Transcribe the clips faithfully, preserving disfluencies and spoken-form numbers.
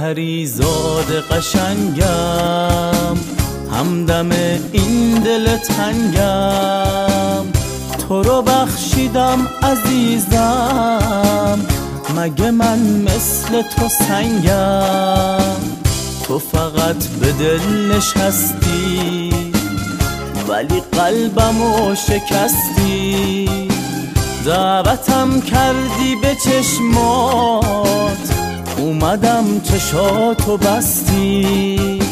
پریزاد قشنگم، همدم این دل تنگم، تو رو بخشیدم عزیزم، مگه من مثل تو سنگم؟ تو فقط به دل نشستی ولی قلبمو شکستی، دعوتم کردی به چشمات، اومدم چشاتو بستی.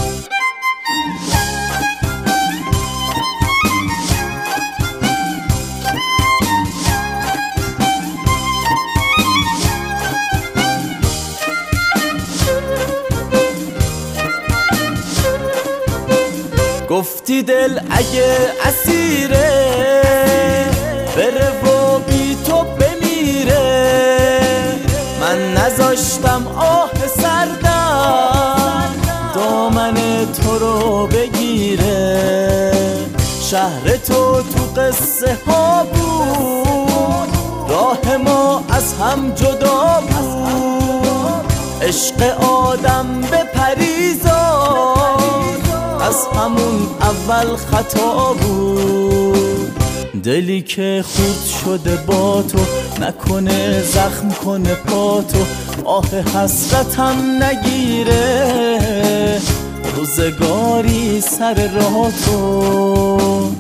گفتی دل اگه اسیره بره و بی تو بمیره، من نذاشتم آه سردم دامن تو رو بگیره. شهر تو تو قصه ها بود، راه ما از هم جدا بود، عشق آدم به پریزاد از همون اول خطا بود. دلی که خود شده با تو نکنه زخم کنه پاتو، آه حسرتم نگیره روزگاری سر راه تو.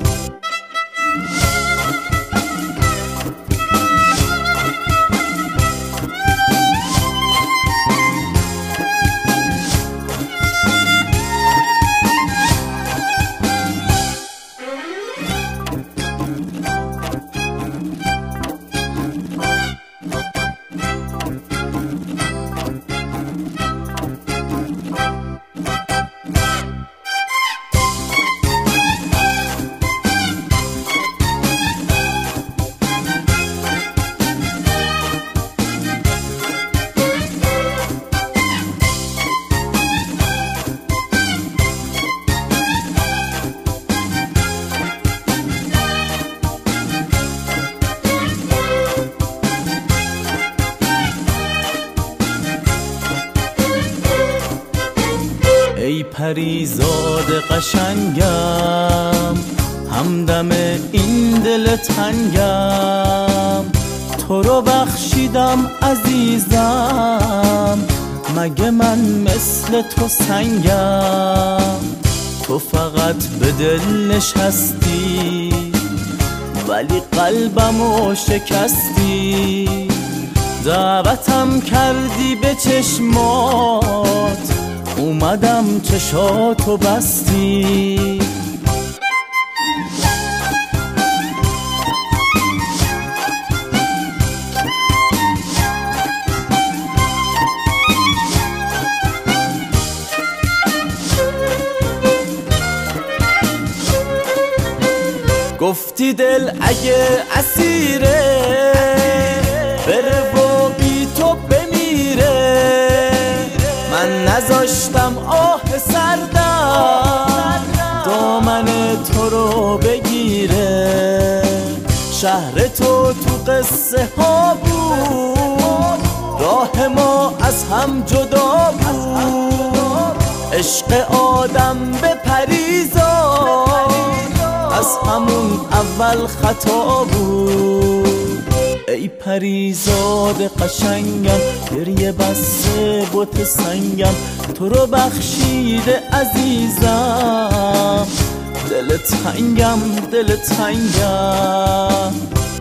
ای پریزاد قشنگم، همدم این دل تنگم، تو رو بخشیدم عزیزم، مگه من مثل تو سنگم؟ تو فقط به دل نشستی ولی قلبمو شکستی، دعوتم کردی به چشمات، اومدم چشاتو بستی. گفتی دل اگه اسیره بره و بی تو بمیره، من نذاشتم آه سردم دامن تو رو بگیره. شهر تو تو قصه ها بود، راه ما از هم جدا بود، عشق آدم به پریزاد از همون اول خطا بود. ای پریزاد قشنگم، گریه بسته بت سنگم، تو رو بخشیده عزیزم، دل تنگم دل تنگم.